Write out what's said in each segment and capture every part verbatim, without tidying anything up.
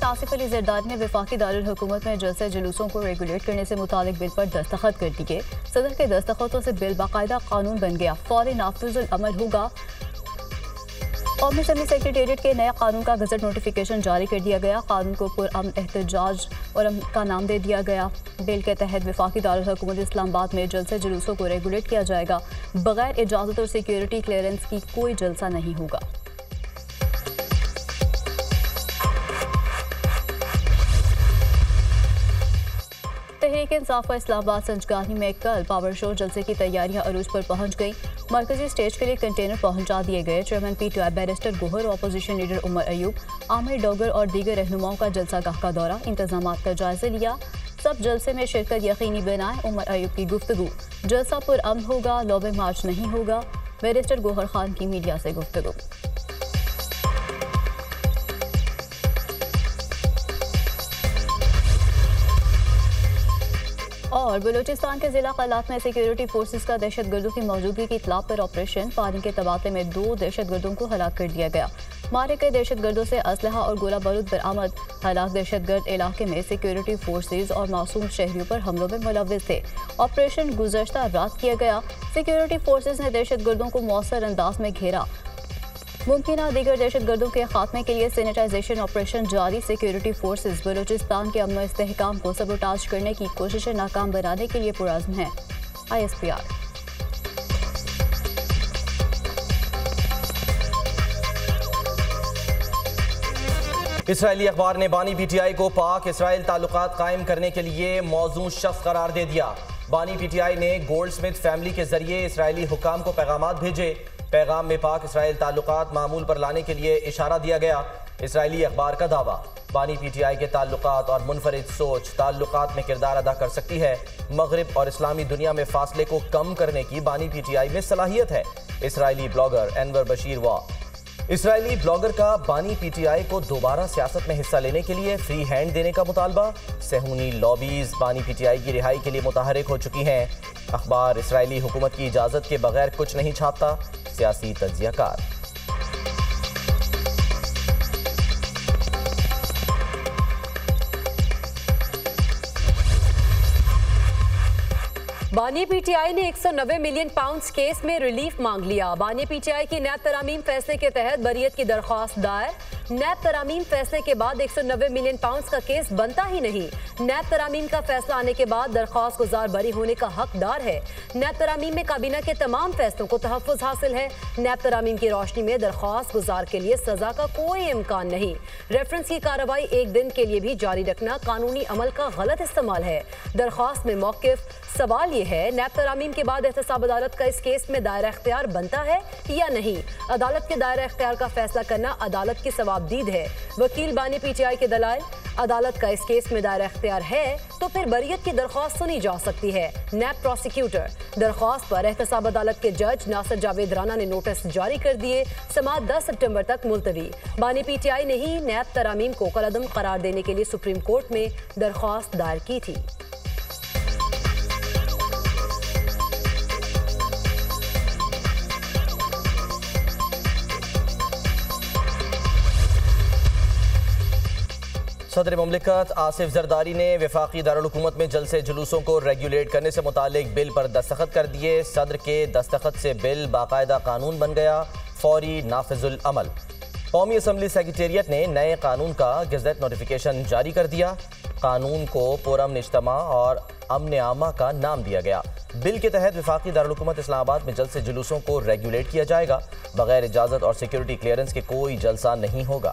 आसिफ अली जरदारी ने वफाकी दारुल हुकूमत में जलसे जुलूसों को रेगुलेट करने से मुतालिक बिल पर दस्तखत कर दिए। सदर के दस्तखतों से बिल बाकायदा कानून बन गया, फौरी नाफिजुल अमल होगा। कौमी असम्बली सेक्रेटेरिएट के नए कानून का गजट नोटिफिकेशन जारी कर दिया गया। कानून को पुरअमन एहतजाज और अमन का नाम दे दिया गया। बिल के तहत वफाकी दारुल हुकूमत इस्लामाबाद में जलसे जुलूसों को रेगुलेट किया जाएगा। बगैर इजाज़त और सिक्योरिटी क्लियरेंस की कोई जलसा नहीं होगा। तहरीक इंसाफ का इस्लामाबाद संजगाही में कल पावर शो जलसे की तैयारियां अरूज पर पहुंच गई। मरकजी स्टेज के लिए कंटेनर पहुंचा दिए गए। Chairman PTI barrister Gohar, opposition leader Umar Ayub, Amir Dogar और दीगर रहनुमाओं का जलसा गाह का दौरा, इंतजामात का जायजा लिया। सब जलसे में शिरकत यकीनी बनाए। उमर अयूब की गुफ्तगू, जलसा पुरअमन होगा, लॉबी मार्च नहीं होगा। बैरिस्टर गोहर खान की मीडिया से गुफ्तगू। और बलूचिस्तान के जिला कलात में सिक्योरिटी फोर्सेस का दहशत गर्दों की मौजूदगी की इत्तला पर ऑपरेशन। पानी के तबादले में दो दहशत गर्दों को हलाक कर दिया गया। मारे गए दहशत गर्दों से असलहा और गोला बारूद बरामद। हलाक दहशत गर्द इलाके में सिक्योरिटी फोर्सेस और मासूम शहरियों पर हमलों में मुलव्विस थे। ऑपरेशन गुज़श्ता रात किया गया। सिक्योरिटी फोर्सेस ने दहशत गर्दों को मौसर अंदाज में घेरा। मुमकिन दीगर दहशत गर्दों के खात्मे के लिए सैनिटाइजेशन ऑपरेशन जारी। सिक्योरिटी फोर्सेस बलूचिस्तान के अमन इस्तेहकाम को सबोटाज करने की कोशिशें नाकाम बनाने के लिए पुरअज़्म हैं। I S P R. इसराइली अखबार ने बानी पीटीआई को पाक इसराइल ताल्लुकात कायम करने के लिए मौजूद शख्स करार दे दिया। बानी पीटीआई ने गोल्ड स्मिथ फैमिली के जरिए इसराइली हुकाम को पैगामात भेजे। पैगाम में पाक इसराइल ताल्लुकात मामूल पर लाने के लिए इशारा दिया गया। इसराइली अखबार का दावा, बानी पीटीआई के ताल्लुकात और मुनफरिद सोच ताल्लुकात में किरदार अदा कर सकती है। मगरिब और इस्लामी दुनिया में फासले को कम करने की बानी पीटीआई में सलाहियत है। इसराइली ब्लॉगर एनवर बशीर वा इसराइली ब्लॉगर का बानी पीटीआई को दोबारा सियासत में हिस्सा लेने के लिए फ्री हैंड देने का मुतालबा। सेहूनी लॉबीज बानी पीटीआई की रिहाई के लिए मुतहरिक हो चुकी हैं। अखबार इसराइली हुकूमत की इजाज़त के बगैर कुछ नहीं छापता। सियासी तज्जियाकार। बानी पीटीआई ने एक सौ नब्बे मिलियन पाउंड्स केस में रिलीफ मांग लिया। बानी पीटीआई की नैब तरामीम फैसले के तहत बरियत की दरख्वास्त दायर। नैब तरामीम फैसले के बाद एक सौ नब्बे मिलियन पाउंड्स का केस बनता ही नहीं। नैब तरामीम का फैसला आने के बाद दरख्वास्त गुजार बरी होने का हकदार है। नैब तरामीम में काबीना के तमाम फैसलों को तहफ़्फ़ुज़ हासिल है। नैब तरामीम की रोशनी में दरख्वास्त गुजार के लिए सजा का कोई इम्कान नहीं। रेफरेंस की कार्रवाई एक दिन के लिए भी जारी रखना कानूनी अमल का गलत इस्तेमाल है। दरख्वास्त में मौक़िफ़, सवाल ये है नैब तरामीम के बाद एहतसाब अदालत का इस केस में दायरा इख्तियार बनता है या नहीं। अदालत के दायरा इख्तियार का फैसला करना अदालत की सवाबदीद है। वकील बानी पीटीआई के दलाइल, अदालत का इस केस में दायरा इख्तियार है तो फिर बरियत की दरख्वास्त सुनी जा सकती है। नैब प्रोसिक्यूटर, दरख्वास्त पर एहतसाब अदालत के जज नासिर जावेद राना ने नोटिस जारी कर दिए। समाअत दस सितंबर तक मुलतवी। बानी पीटीआई ने ही नैब तरामीम को कलअदम करार देने के लिए सुप्रीम कोर्ट में दरख्वास्त दायर की थी। सदर मुमलिकत आसिफ जरदारी ने वफाकी दारुल हुकूमत में जलसे जुलूसों को रेगुलेट करने से मुतालिक बिल पर दस्तखत कर दिए। सदर के दस्तखत से बिल बाकायदा कानून बन गया, फौरी नाफिजुल अमल। कौमी असम्बली सेक्रेटेरिएट ने नए कानून का गज़ट नोटिफिकेशन जारी कर दिया। कानून को पुरअमन इज्तिमा और अमन आमा का नाम दिया गया। बिल के तहत वफाकी दारुल हुकूमत इस्लामाबाद में जलसे जुलूसों को रेगुलेट किया जाएगा। बगैर इजाज़त और सिक्योरिटी क्लियरेंस के कोई जलसा नहीं होगा।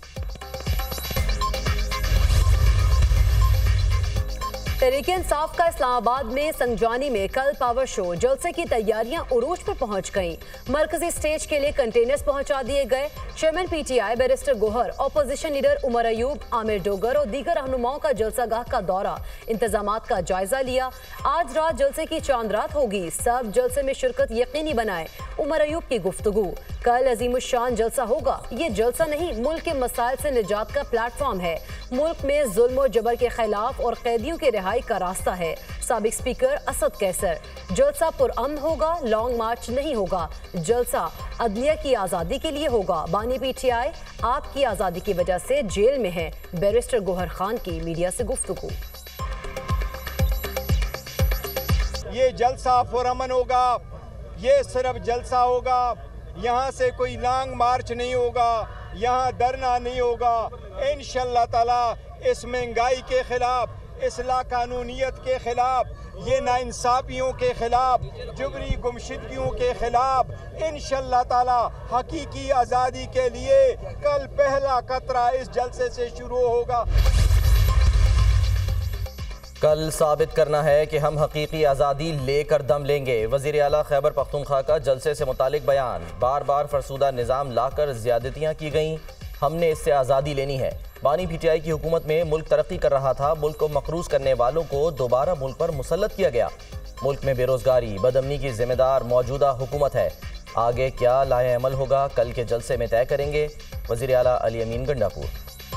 तहरीक इंसाफ का इस्लामाबाद में संगजानी में कल पावर शो जलसे की तैयारियां उरूज पर पहुंच गईं। मरकजी स्टेज के लिए कंटेनर्स पहुंचा दिए गए। Chairman PTI barrister Gohar, opposition leader Umar Ayub, Amir Dogar और दीगर रहनुमाओं का जलसा गाह का दौरा, इंतजामात का जायजा लिया। आज रात जलसे की चांद रात होगी, सब जलसे में शिरकत यकीनी बनाए। उमर अयूब की गुफ्तगू, कल अजीमुशान जलसा होगा। ये जलसा नहीं, मुल्क के मसाइल से निजात का प्लेटफॉर्म है। मुल्क में जुल्म और जबर के खिलाफ और कैदियों के रिहाई पीटीआई का रास्ता है। साबिक स्पीकर असद कैसर, जलसा पुरअमन होगा, लॉन्ग मार्च नहीं होगा, जलसा अदलिया की आज़ादी के लिए होगा। बानी पीटीआई आपकी आज़ादी की वजह से जेल में है। बैरिस्टर गोहर खान की मीडिया से गुफ्तगू। ये जलसा पुरअमन होगा, ये सिर्फ जलसा होगा, यहाँ से कोई लॉन्ग मार्च नहीं होगा, यहाँ धरना नहीं होगा। इंशाअल्लाह ताला इस महंगाई के खिलाफ, इस लाकानूनियत के खिलाफ, ये नाइंसाफियों के खिलाफ, जुबरी गुमशुदगियों के खिलाफ इंशाअल्लाह ताला हकीकी आज़ादी के लिए कल पहला कतरा इस जलसे से शुरू होगा। कल साबित करना है कि हम हकीकी आज़ादी लेकर दम लेंगे। वज़ीर आला खैबर पख्तूनख्वा का जलसे से मुतालिक बयान। बार बार फरसूदा निज़ाम लाकर ज़्यादतियाँ की गईं, हमने इससे आज़ादी लेनी है। बानी पीटीआई की हुकूमत में मुल्क तरक्की कर रहा था, मुल्क को मकरूज करने वालों को दोबारा मुल्क पर मुसल्लत किया गया। मुल्क में बेरोजगारी, बदअमनी की जिम्मेदार मौजूदा हुकूमत है। आगे क्या लाए अमल होगा, कल के जलसे में तय करेंगे। वज़ीर आला अली अमीन गंडापुर।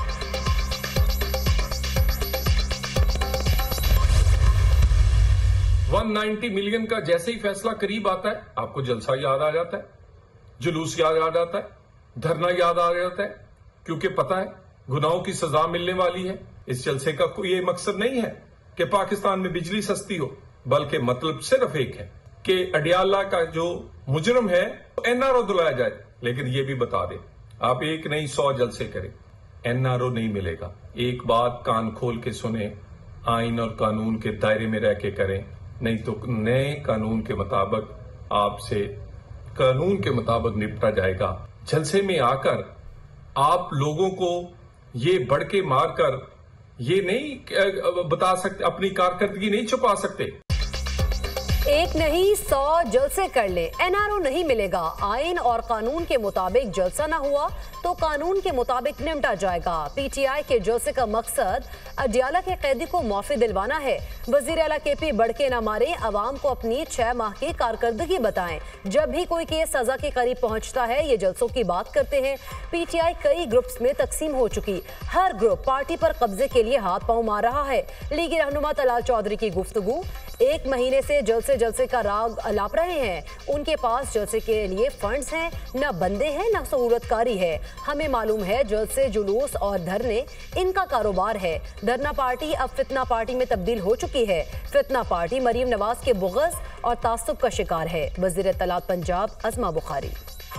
एक सौ नब्बे मिलियन का जैसे ही फैसला करीब आता है, आपको जलसा याद आ जाता है, जुलूस याद आ जाता है, धरना याद आ जाता है, क्योंकि पता है गुनाहों की सजा मिलने वाली है। इस जलसे का कोई ये मकसद नहीं है कि पाकिस्तान में बिजली सस्ती हो, बल्कि मतलब सिर्फ एक है कि अडियाला का जो मुजरम है एनआरओ दिलाया जाए। लेकिन ये भी बता दें, आप एक नहीं सौ जलसे करें, एनआरओ नहीं मिलेगा। एक बात कान खोल के सुने, आइन और कानून के दायरे में रह के करें, नहीं तो नए कानून के मुताबिक आपसे कानून के मुताबिक निपटा जाएगा। जलसे में आकर आप लोगों को ये बढ़ के मारकर ये नहीं बता सकते, अपनी कारकर्दगी नहीं छुपा सकते। एक नहीं सौ जलसे कर ले, एनआरओ नहीं मिलेगा। आइन और कानून के मुताबिक जलसा ना हुआ तो कानून के मुताबिक निपटा जाएगा। पीटीआई के जलसे का मकसद अडियाला के कैदी को माफी दिलवाना है। वजीर आला के पी बढ़ के न मारे, अवाम को अपनी छह माह की कारकर्दगी बताएं। जब भी कोई केस सजा के करीब पहुंचता है, ये जलसों की बात करते हैं। पीटीआई कई ग्रुप्स में तकसीम हो चुकी, हर ग्रुप पार्टी पर कब्जे के लिए हाथ पांव मार रहा है। लीगी रहनुमा तलाल चौधरी की गुफ्तगू। एक महीने से जलसे जलसे का राग अलाप रहे हैं। उनके पास जलसे के लिए फंड्स हैं, न बंदे हैं, न सहूलतकारी है। हमें मालूम है जलसे, जुलूस और धरने इनका कारोबार है। धरना पार्टी अब फितना पार्टी में तब्दील हो चुकी है। फितना पार्टी मरीम नवाज के बुग़्ज़ और तासुब का शिकार है। वज़ीर तलात पंजाब अज़मा बुखारी।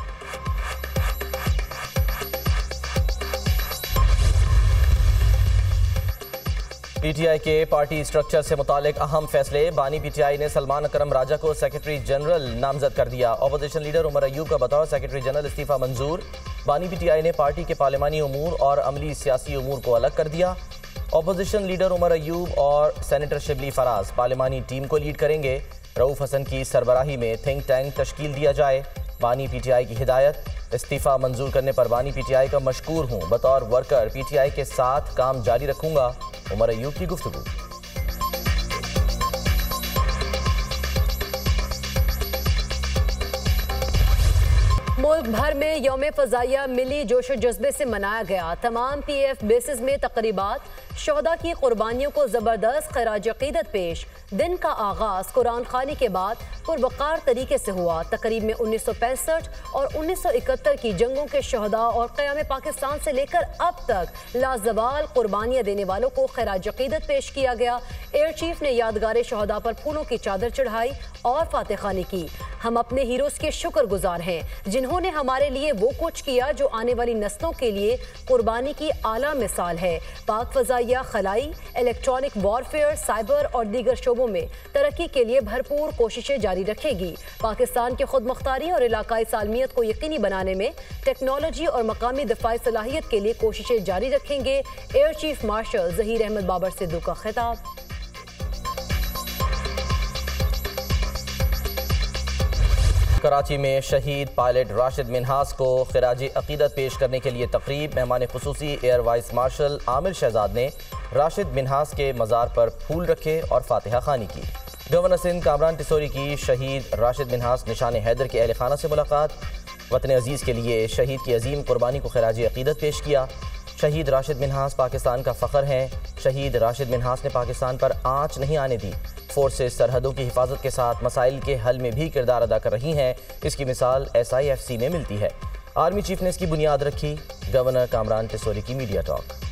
पीटीआई के पार्टी स्ट्रक्चर से मुतालिक अहम फैसले। बानी पीटीआई ने सलमान अकरम राजा को सेक्रेटरी जनरल नामजद कर दिया। अपोजिशन लीडर उमर अयूब का बतौर सेक्रेटरी जनरल इस्तीफा मंजूर। बानी पीटीआई ने पार्टी के पार्लिमानी उमूर और अमली सियासी उमूर को अलग कर दिया। अपोजिशन लीडर उमर अयूब और सेनेटर शिबली फराज पार्लिमानी टीम को लीड करेंगे। रऊफ हसन की सरबराही में थिंक टैंक तश्कील दिया जाए। बानी पीटीआई की हिदायत। इस्तीफा मंजूर करने पर बानी पीटीआई का मशकूर हूँ, बतौर वर्कर पीटीआई के साथ काम जारी रखूंगा। उमर अयूब की गुफ्तगू। मुल्क भर में यौम फ़ज़ाइया मिली जोश जज्बे से मनाया गया। तमाम पी एफ बेसिस में तकरीबात, शोहदा की कुर्बानियों को ज़बरदस्त खराज अक़ीदत पेश। दिन का आगाज़ कुरान ख़ानी के बाद पुरवक़ार तरीके से हुआ। तकरीब में उन्नीस सौ पैंसठ और उन्नीस सौ इकहत्तर की जंगों के शोहदा और क़याम पाकिस्तान से लेकर अब तक लाजवाल कुर्बानियाँ देने वालों को खराज अक़ीदत पेश किया गया। एयर चीफ ने यादगार शोहदा पर फूलों की चादर चढ़ाई और फातिहानी की। हम अपने हीरोज़ के शुक्रगुजार हैं जिन्होंने हमारे लिए वो कुछ किया जो आने वाली नस्लों के लिए कुर्बानी की आला मिसाल है। पाक फ़ज़ाइया, खलाई, इलेक्ट्रॉनिक वॉरफेयर, साइबर और दीगर शोबों में तरक्की के लिए भरपूर कोशिशें जारी रखेगी। पाकिस्तान की खुद मुख्तारी और इलाकाई सालमियत को यकीनी बनाने में टेक्नोलॉजी और मकामी दफाई सलाहियत के लिए कोशिशें जारी रखेंगे। Air chief marshal Zaheer Ahmed Babar Sidhu का खिताब। कराची में शहीद पायलट राशिद मिन्हास को खिराजी अकीदत पेश करने के लिए तकरीब। मेहमान खुसूसी air vice marshal Amir Shahzad ने राशिद मिन्हास के मज़ार पर फूल रखे और फातिहा खानी की। गवर्नर सिंध कामरान टिसोरी की शहीद राशिद मिन्हास निशान हैदर के अहल खाना से मुलाकात। वतन अजीज़ के लिए शहीद की अजीम कुर्बानी को खिराजी अकीदत पेश किया। शहीद राशिद मिन्हास पाकिस्तान का फ़ख्र हैं। शहीद राशिद मिन्हास ने पाकिस्तान पर आंच नहीं आने दी। फोर्सेस सरहदों की हिफाजत के साथ मसाइल के हल में भी किरदार अदा कर रही हैं। इसकी मिसाल एस आई एफ सी में मिलती है। आर्मी चीफ ने इसकी बुनियाद रखी। गवर्नर कामरान टेसोरी की मीडिया टॉक।